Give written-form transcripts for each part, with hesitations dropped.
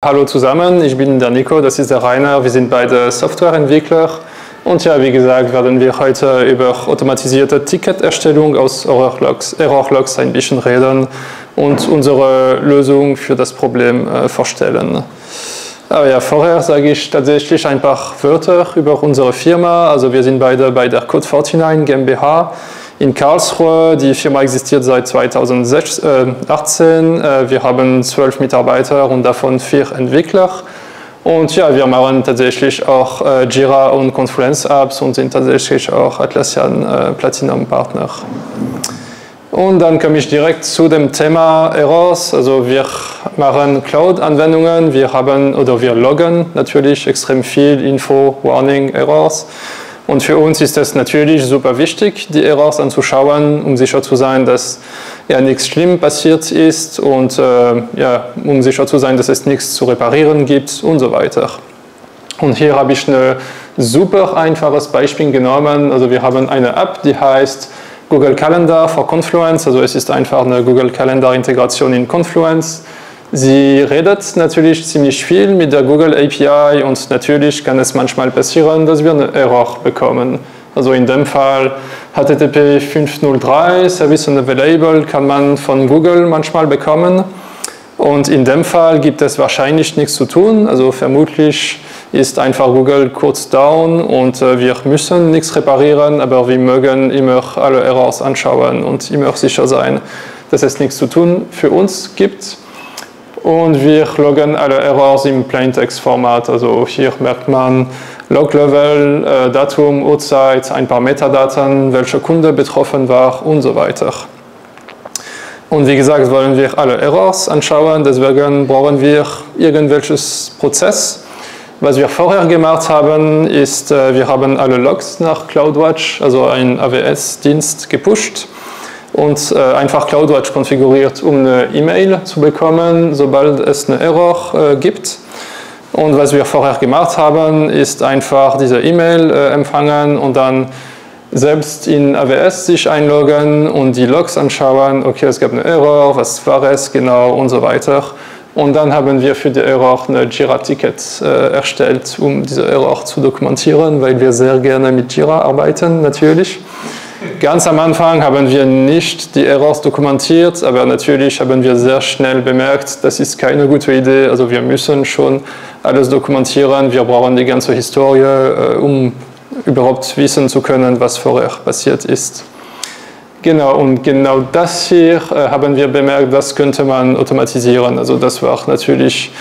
Hallo zusammen, ich bin der Nico, das ist der Rainer, wir sind beide Softwareentwickler und ja, wie gesagt, werden wir heute über automatisierte Ticketerstellung aus Errorlogs ein bisschen reden und unsere Lösung für das Problem vorstellen. Aber ja, vorher sage ich tatsächlich ein paar Wörter über unsere Firma. Also wir sind beide bei der Code49 GmbH in Karlsruhe. Die Firma existiert seit 2018. Wir haben 12 Mitarbeiter und davon 4 Entwickler. Und ja, wir machen tatsächlich auch Jira und Confluence Apps und sind tatsächlich auch Atlassian Platinum Partner. Und dann komme ich direkt zu dem Thema Errors. Also wir machen Cloud-Anwendungen, wir loggen natürlich extrem viel Info, Warning, Errors. Und für uns ist es natürlich super wichtig, die Errors anzuschauen, um sicher zu sein, dass ja nichts Schlimmes passiert ist und um sicher zu sein, dass es nichts zu reparieren gibt und so weiter. Und hier habe ich ein super einfaches Beispiel genommen. Also wir haben eine App, die heißt Google Calendar for Confluence, also es ist einfach eine Google Calendar Integration in Confluence. Sie redet natürlich ziemlich viel mit der Google API und natürlich kann es manchmal passieren, dass wir einen Error bekommen. Also in dem Fall HTTP 5.03 Service Unavailable kann man von Google manchmal bekommen. Und in dem Fall gibt es wahrscheinlich nichts zu tun, also vermutlich ist einfach Google kurz down und wir müssen nichts reparieren, aber wir mögen immer alle Errors anschauen und immer sicher sein, dass es nichts zu tun für uns gibt. Und wir loggen alle Errors im Plaintext-Format, also hier merkt man Log-Level, Datum, Uhrzeit, ein paar Metadaten, welcher Kunde betroffen war und so weiter. Und wie gesagt, wollen wir alle Errors anschauen, deswegen brauchen wir irgendwelches Prozess. Was wir vorher gemacht haben, ist, wir haben alle Logs nach CloudWatch, also einen AWS-Dienst, gepusht und einfach CloudWatch konfiguriert, um eine E-Mail zu bekommen, sobald es einen Error gibt. Und was wir vorher gemacht haben, ist einfach diese E-Mail empfangen und dann selbst in AWS sich einloggen und die Logs anschauen, okay, es gab einen Error, was war es genau und so weiter. Und dann haben wir für die Error eine Jira-Ticket erstellt, um diese Error zu dokumentieren, weil wir sehr gerne mit Jira arbeiten, natürlich. Ganz am Anfang haben wir nicht die Errors dokumentiert, aber natürlich haben wir sehr schnell bemerkt, das ist keine gute Idee. Also wir müssen schon alles dokumentieren, wir brauchen die ganze Historie, um überhaupt wissen zu können, was vorher passiert ist. Genau, und genau das hier haben wir bemerkt, das könnte man automatisieren. Also das war natürlich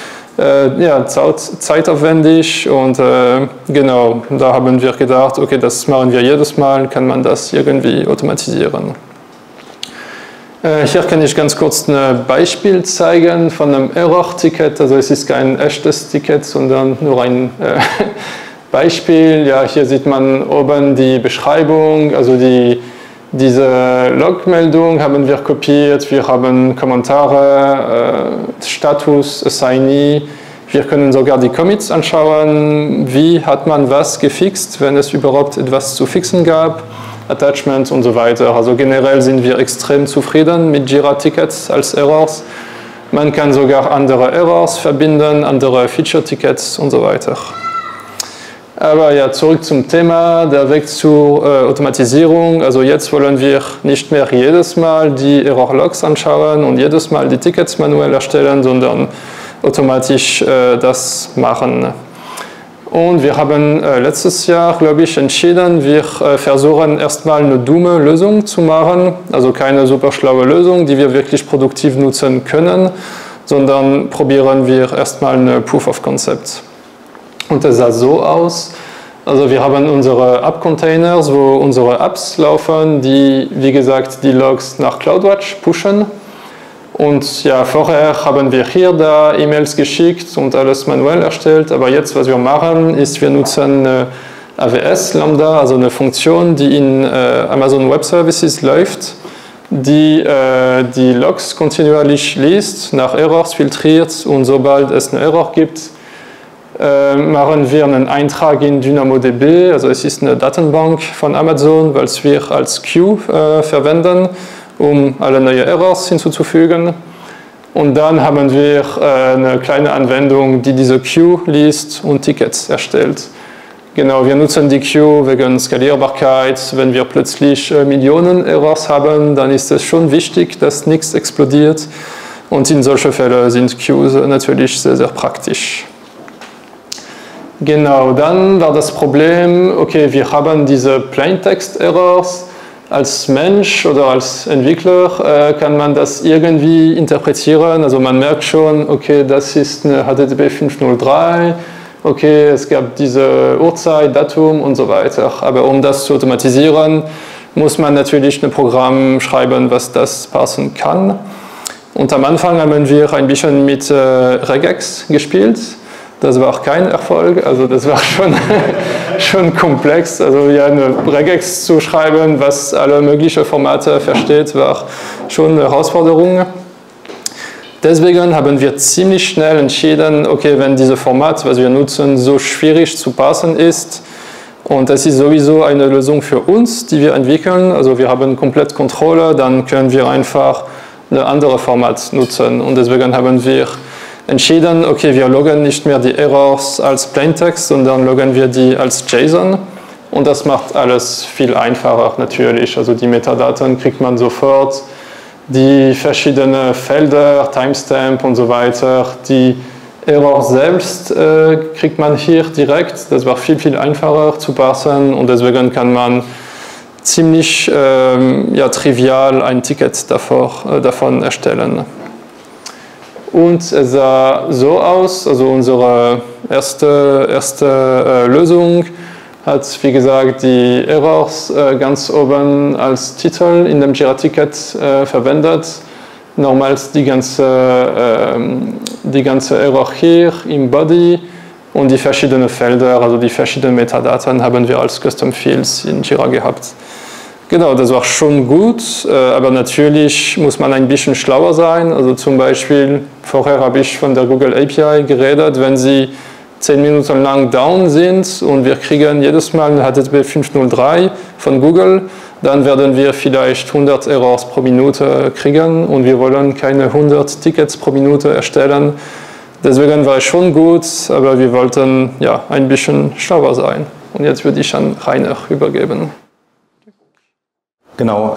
zeitaufwendig und genau, da haben wir gedacht, okay, das machen wir jedes Mal, kann man das irgendwie automatisieren. Hier kann ich ganz kurz ein Beispiel zeigen von einem Error-Ticket. Also es ist kein echtes Ticket, sondern nur ein Beispiel. Ja, hier sieht man oben die Beschreibung, also diese Logmeldung haben wir kopiert, wir haben Kommentare, Status, Assignee, wir können sogar die Commits anschauen, wie hat man was gefixt, wenn es überhaupt etwas zu fixen gab, Attachments und so weiter. Also generell sind wir extrem zufrieden mit Jira-Tickets als Errors. Man kann sogar andere Errors verbinden, andere Feature-Tickets und so weiter. Aber ja, zurück zum Thema, der Weg zur Automatisierung. Also jetzt wollen wir nicht mehr jedes Mal die Error-Logs anschauen und jedes Mal die Tickets manuell erstellen, sondern automatisch das machen. Und wir haben letztes Jahr, glaube ich, entschieden, wir versuchen erstmal eine dumme Lösung zu machen, also keine super schlaue Lösung, die wir wirklich produktiv nutzen können, sondern probieren wir erstmal eine Proof of Concept. Und das sah so aus, also wir haben unsere App-Containers, wo unsere Apps laufen, die, wie gesagt, die Logs nach CloudWatch pushen. Und ja, vorher haben wir hier da E-Mails geschickt und alles manuell erstellt, aber jetzt, was wir machen, ist, wir nutzen eine AWS Lambda, also eine Funktion, die in Amazon Web Services läuft, die die Logs kontinuierlich liest, nach Errors filtriert und sobald es einen Error gibt, machen wir einen Eintrag in DynamoDB, also es ist eine Datenbank von Amazon, weil wir als Queue verwenden, um alle neue Errors hinzuzufügen. Und dann haben wir eine kleine Anwendung, die diese Queue liest und Tickets erstellt. Genau, wir nutzen die Queue wegen Skalierbarkeit. Wenn wir plötzlich Millionen Errors haben, dann ist es schon wichtig, dass nichts explodiert. Und in solchen Fällen sind Queues natürlich sehr, sehr praktisch. Genau, dann war das Problem, okay, wir haben diese Plaintext-Errors. Als Mensch oder als Entwickler kann man das irgendwie interpretieren. Also man merkt schon, okay, das ist eine HTTP 503, okay, es gab diese Uhrzeit, Datum und so weiter. Aber um das zu automatisieren, muss man natürlich ein Programm schreiben, was das parsen kann. Und am Anfang haben wir ein bisschen mit Regex gespielt. Das war auch kein Erfolg, also das war schon komplex. Also ja, eine Regex zu schreiben, was alle möglichen Formate versteht, war schon eine Herausforderung. Deswegen haben wir ziemlich schnell entschieden, okay, wenn dieses Format, was wir nutzen, so schwierig zu parsen ist, und das ist sowieso eine Lösung für uns, die wir entwickeln, also wir haben komplett Kontrolle, dann können wir einfach ein anderes Format nutzen. Und deswegen haben wir entschieden, okay, wir loggen nicht mehr die Errors als Plaintext, sondern loggen wir die als JSON. Und das macht alles viel einfacher natürlich. Also die Metadaten kriegt man sofort, die verschiedenen Felder, Timestamp und so weiter. Die Error selbst kriegt man hier direkt. Das war viel, viel einfacher zu parsen und deswegen kann man ziemlich trivial ein Ticket davon erstellen. Und es sah so aus, also unsere erste Lösung hat, wie gesagt, die Errors ganz oben als Titel in dem Jira-Ticket verwendet. Nochmals die ganze Error hier im Body und die verschiedenen Felder, also die verschiedenen Metadaten haben wir als Custom Fields in Jira gehabt. Genau, das war schon gut, aber natürlich muss man ein bisschen schlauer sein. Also zum Beispiel, vorher habe ich von der Google API geredet, wenn Sie 10 Minuten lang down sind und wir kriegen jedes Mal eine HTTP 503 von Google, dann werden wir vielleicht 100 Errors pro Minute kriegen und wir wollen keine 100 Tickets pro Minute erstellen. Deswegen war es schon gut, aber wir wollten ja ein bisschen schlauer sein. Und jetzt würde ich an Rainer übergeben. Genau,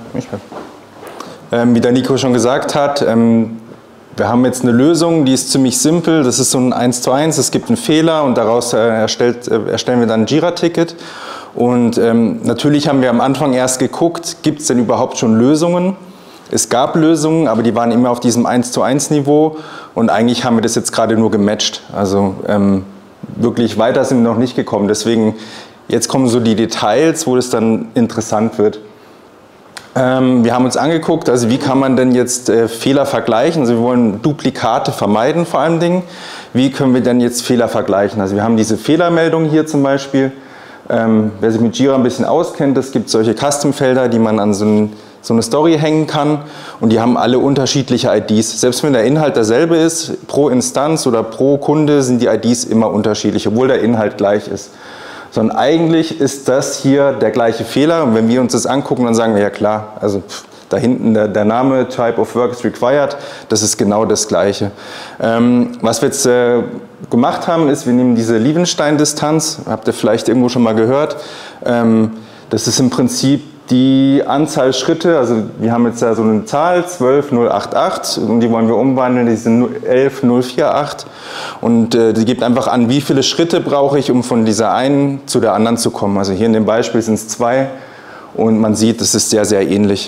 wie der Nico schon gesagt hat, wir haben jetzt eine Lösung, die ist ziemlich simpel, das ist so ein 1:1, es gibt einen Fehler und daraus erstellen wir dann ein Jira-Ticket. Und natürlich haben wir am Anfang erst geguckt, gibt es denn überhaupt schon Lösungen? Es gab Lösungen, aber die waren immer auf diesem 1:1-Niveau und eigentlich haben wir das jetzt gerade nur gematcht. Also wirklich weiter sind wir noch nicht gekommen, deswegen jetzt kommen so die Details, wo es dann interessant wird. Wir haben uns angeguckt, also wie kann man denn jetzt Fehler vergleichen, also wir wollen Duplikate vermeiden vor allem Dingen. Wie können wir denn jetzt Fehler vergleichen? Also wir haben diese Fehlermeldung hier zum Beispiel. Wer sich mit Jira ein bisschen auskennt, es gibt solche Custom-Felder, die man an so eine Story hängen kann und die haben alle unterschiedliche IDs. Selbst wenn der Inhalt derselbe ist, pro Instanz oder pro Kunde sind die IDs immer unterschiedlich, obwohl der Inhalt gleich ist. Sondern eigentlich ist das hier der gleiche Fehler und wenn wir uns das angucken, dann sagen wir, ja klar, also da hinten der Name Type of Work is required, das ist genau das Gleiche. Was wir jetzt gemacht haben, ist, wir nehmen diese Liebenstein-Distanz, habt ihr vielleicht irgendwo schon mal gehört, das ist im Prinzip die Anzahl Schritte, also wir haben jetzt da so eine Zahl, 12.088 und die wollen wir umwandeln, die sind 11.048 und die gibt einfach an, wie viele Schritte brauche ich, um von dieser einen zu der anderen zu kommen. Also hier in dem Beispiel sind es 2 und man sieht, es ist sehr, sehr ähnlich.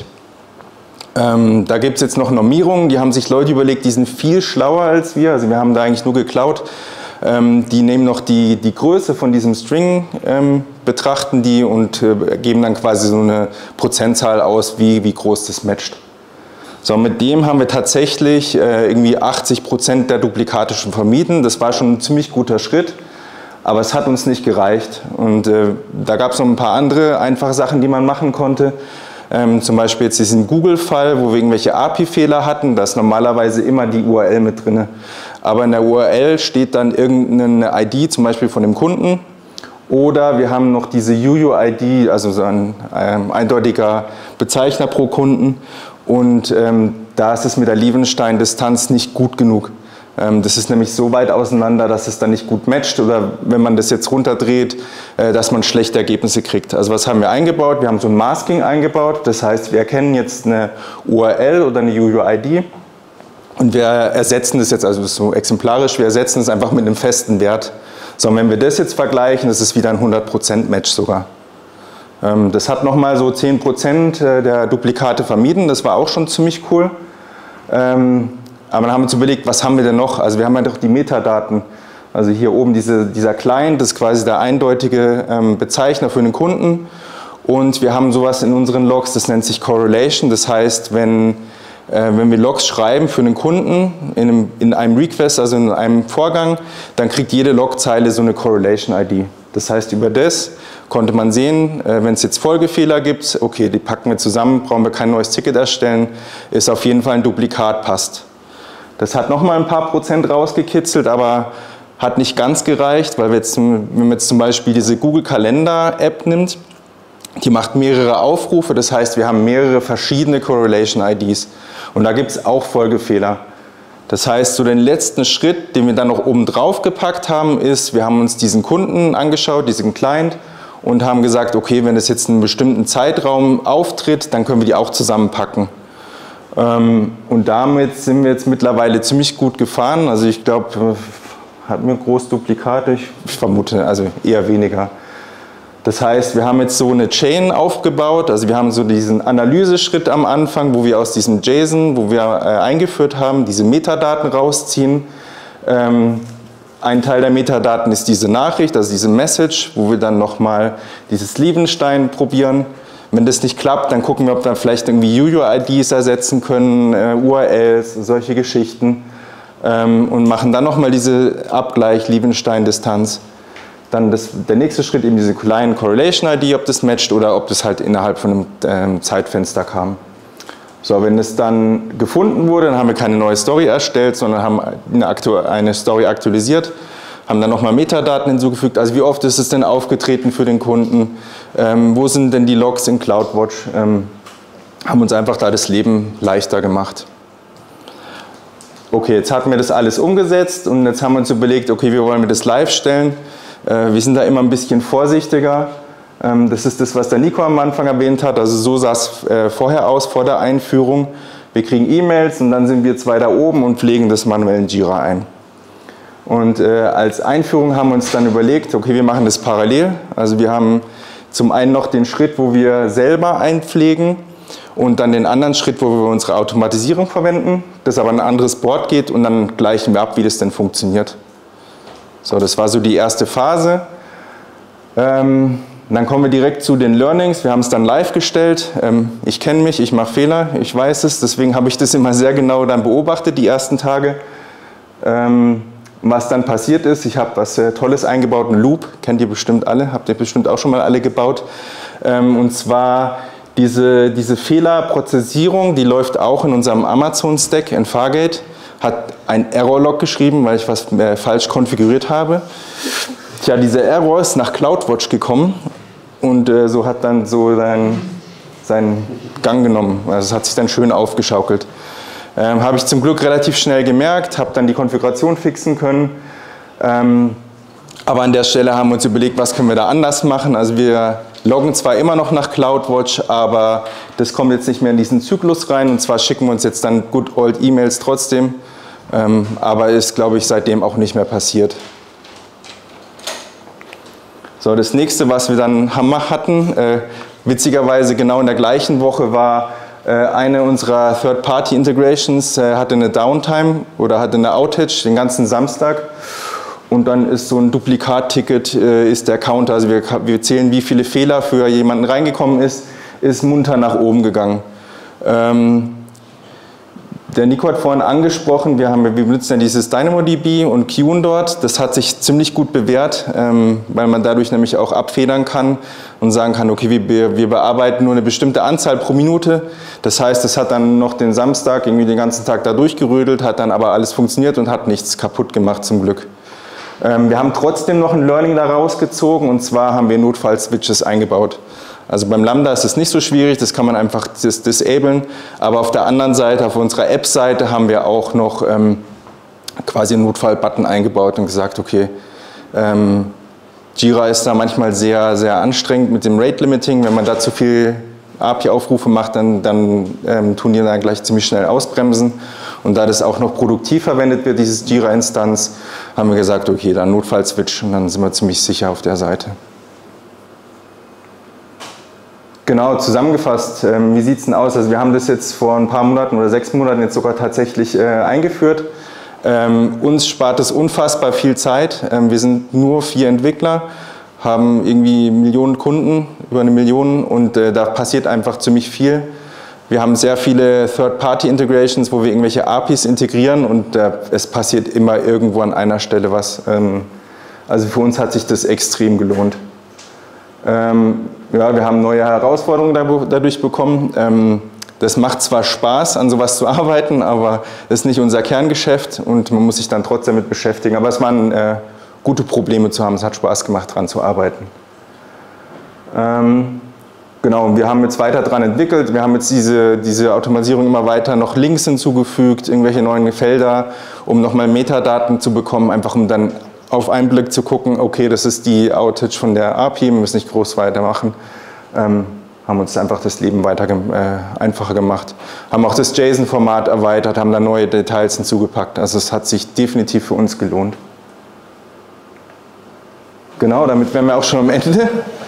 Da gibt es jetzt noch Normierungen, die haben sich Leute überlegt, die sind viel schlauer als wir, also wir haben da eigentlich nur geklaut. Die nehmen noch die Größe von diesem String, betrachten die und geben dann quasi so eine Prozentzahl aus, wie groß das matcht. So, mit dem haben wir tatsächlich irgendwie 80% der Duplikate schon vermieden. Das war schon ein ziemlich guter Schritt, aber es hat uns nicht gereicht. Und da gab es noch ein paar andere einfache Sachen, die man machen konnte. Zum Beispiel jetzt diesen Google-Fall, wo wir irgendwelche API-Fehler hatten, da ist normalerweise immer die URL mit drin. Aber in der URL steht dann irgendeine ID, zum Beispiel von dem Kunden. Oder wir haben noch diese UUID, also so ein eindeutiger Bezeichner pro Kunden. Und da ist es mit der Liebenstein-Distanz nicht gut genug. Das ist nämlich so weit auseinander, dass es dann nicht gut matcht oder wenn man das jetzt runterdreht, dass man schlechte Ergebnisse kriegt. Also was haben wir eingebaut? Wir haben so ein Masking eingebaut, das heißt, wir erkennen jetzt eine URL oder eine UUID und wir ersetzen das jetzt, also das ist so exemplarisch, wir ersetzen es einfach mit einem festen Wert. So, und wenn wir das jetzt vergleichen, das ist wieder ein 100% Match sogar. Das hat nochmal so 10% der Duplikate vermieden, das war auch schon ziemlich cool. Aber dann haben wir uns überlegt, was haben wir denn noch? Also wir haben ja doch die Metadaten. Also hier oben dieser Client, das ist quasi der eindeutige Bezeichner für den Kunden. Und wir haben sowas in unseren Logs, das nennt sich Correlation. Das heißt, wenn wir Logs schreiben für einen Kunden in einem Request, also in einem Vorgang, dann kriegt jede Logzeile so eine Correlation-ID. Das heißt, über das konnte man sehen, wenn es jetzt Folgefehler gibt, okay, die packen wir zusammen, brauchen wir kein neues Ticket erstellen, ist auf jeden Fall ein Duplikat, passt. Das hat nochmal ein paar Prozent rausgekitzelt, aber hat nicht ganz gereicht, weil wenn man jetzt zum Beispiel diese Google Kalender App nimmt, die macht mehrere Aufrufe, das heißt, wir haben mehrere verschiedene Correlation IDs und da gibt es auch Folgefehler. Das heißt, so den letzten Schritt, den wir dann noch oben drauf gepackt haben, ist, wir haben uns diesen Kunden angeschaut, diesen Client und haben gesagt, okay, wenn das jetzt in einem bestimmten Zeitraum auftritt, dann können wir die auch zusammenpacken. Und damit sind wir jetzt mittlerweile ziemlich gut gefahren. Also ich glaube, hatten wir groß Duplikate? Ich vermute, also eher weniger. Das heißt, wir haben jetzt so eine Chain aufgebaut. Also wir haben so diesen Analyseschritt am Anfang, wo wir aus diesem JSON, wo wir eingeführt haben, diese Metadaten rausziehen. Ein Teil der Metadaten ist diese Nachricht, also diese Message, wo wir dann nochmal dieses Liebenstein probieren. Wenn das nicht klappt, dann gucken wir, ob wir vielleicht irgendwie UUIDs ersetzen können, URLs, solche Geschichten und machen dann nochmal diese Abgleich Liebenstein-Distanz. Dann der nächste Schritt eben diese kleinen Correlation-ID, ob das matcht oder ob das halt innerhalb von einem Zeitfenster kam. So, wenn es dann gefunden wurde, dann haben wir keine neue Story erstellt, sondern haben eine Story aktualisiert, haben dann nochmal Metadaten hinzugefügt, also wie oft ist es denn aufgetreten für den Kunden, wo sind denn die Logs in CloudWatch, haben uns einfach da das Leben leichter gemacht. Okay, jetzt hatten wir das alles umgesetzt und jetzt haben wir uns überlegt, okay, wie wollen wir das live stellen? Wir sind da immer ein bisschen vorsichtiger. Das ist das, was der Nico am Anfang erwähnt hat, also so sah es vorher aus, vor der Einführung. Wir kriegen E-Mails und dann sind wir zwei da oben und pflegen das manuell in Jira ein. Und als Einführung haben wir uns dann überlegt, okay, wir machen das parallel. Also wir haben zum einen noch den Schritt, wo wir selber einpflegen und dann den anderen Schritt, wo wir unsere Automatisierung verwenden, das aber ein anderes Board geht und dann gleichen wir ab, wie das denn funktioniert. So, das war so die erste Phase. Dann kommen wir direkt zu den Learnings. Wir haben es dann live gestellt. Ich kenne mich, ich mache Fehler, ich weiß es, deswegen habe ich das immer sehr genau dann beobachtet, die ersten Tage. Was dann passiert ist, ich habe was Tolles eingebaut, einen Loop, kennt ihr bestimmt alle, habt ihr bestimmt auch schon mal alle gebaut. Und zwar diese Fehlerprozessierung, die läuft auch in unserem Amazon-Stack in Fargate, hat ein Error-Log geschrieben, weil ich was falsch konfiguriert habe. Tja, dieser Error ist nach CloudWatch gekommen und so hat dann so seinen Gang genommen. Also es hat sich dann schön aufgeschaukelt. Habe ich zum Glück relativ schnell gemerkt, habe dann die Konfiguration fixen können. Aber an der Stelle haben wir uns überlegt, was können wir da anders machen. Also wir loggen zwar immer noch nach CloudWatch, aber das kommt jetzt nicht mehr in diesen Zyklus rein. Und zwar schicken wir uns jetzt dann good old E-Mails trotzdem. Aber ist, glaube ich, seitdem auch nicht mehr passiert. So, das nächste, was wir dann hatten, witzigerweise genau in der gleichen Woche war, eine unserer Third-Party-Integrations hatte eine Downtime oder hatte eine Outage den ganzen Samstag und dann ist so ein Duplikat-Ticket, ist der Counter, also wir zählen, wie viele Fehler für jemanden reingekommen ist munter nach oben gegangen. Der Nico hat vorhin angesprochen, wir benutzen ja dieses DynamoDB und queuen dort. Das hat sich ziemlich gut bewährt, weil man dadurch nämlich auch abfedern kann und sagen kann, okay, wir bearbeiten nur eine bestimmte Anzahl pro Minute. Das heißt, es hat dann noch den Samstag irgendwie den ganzen Tag da durchgerödelt, hat dann aber alles funktioniert und hat nichts kaputt gemacht zum Glück. Wir haben trotzdem noch ein Learning daraus gezogen und zwar haben wir Notfall-Switches eingebaut. Also beim Lambda ist es nicht so schwierig, das kann man einfach disablen, aber auf der anderen Seite, auf unserer App-Seite haben wir auch noch quasi einen Notfall-Button eingebaut und gesagt, okay, Jira ist da manchmal sehr, sehr anstrengend mit dem Rate-Limiting. Wenn man da zu viel API-Aufrufe macht, dann tun die dann gleich ziemlich schnell ausbremsen. Und da das auch noch produktiv verwendet wird, dieses Jira-Instanz, haben wir gesagt, okay, dann Notfall-Switch und dann sind wir ziemlich sicher auf der Seite. Genau, zusammengefasst, wie sieht es denn aus? Also wir haben das jetzt vor ein paar Monaten oder 6 Monaten jetzt sogar tatsächlich eingeführt. Uns spart es unfassbar viel Zeit. Wir sind nur 4 Entwickler, haben irgendwie Millionen Kunden, über 1 Million und da passiert einfach ziemlich viel. Wir haben sehr viele Third-Party-Integrations, wo wir irgendwelche APIs integrieren und es passiert immer irgendwo an einer Stelle was. Also für uns hat sich das extrem gelohnt. Ja, wir haben neue Herausforderungen dadurch bekommen. Das macht zwar Spaß, an sowas zu arbeiten, aber das ist nicht unser Kerngeschäft und man muss sich dann trotzdem damit beschäftigen. Aber es waren gute Probleme zu haben, es hat Spaß gemacht, daran zu arbeiten. Genau, wir haben jetzt weiter daran entwickelt, wir haben jetzt diese Automatisierung immer weiter noch Links hinzugefügt, irgendwelche neuen Felder, um nochmal Metadaten zu bekommen, einfach um dann auf einen Blick zu gucken, okay, das ist die Outage von der API, wir müssen nicht groß weitermachen. Haben uns einfach das Leben einfacher gemacht. Haben auch das JSON-Format erweitert, haben da neue Details hinzugepackt. Also es hat sich definitiv für uns gelohnt. Genau, damit wären wir auch schon am Ende.